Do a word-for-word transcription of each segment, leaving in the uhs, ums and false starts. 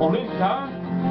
Bonita.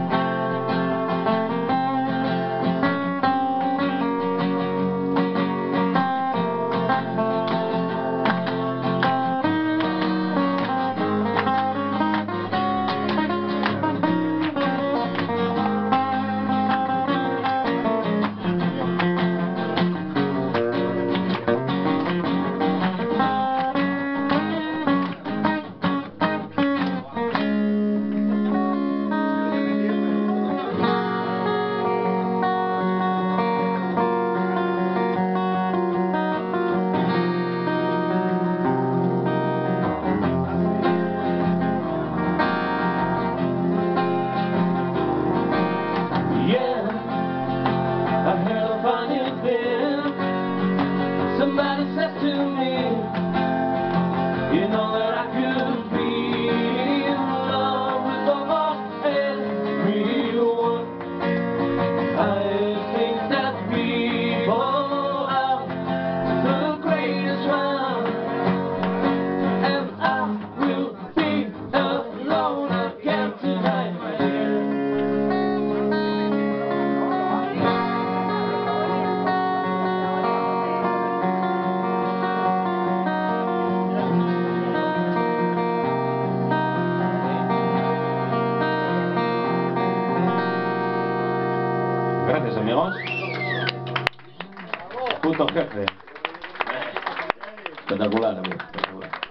Somebody said to me, you know that I could be in love with almost everyone. I think that people are the greatest one, and I will be alone again tonight, my dear. Gracias, amigos. Punto jefe. Espectacular, amigo. Espectacular.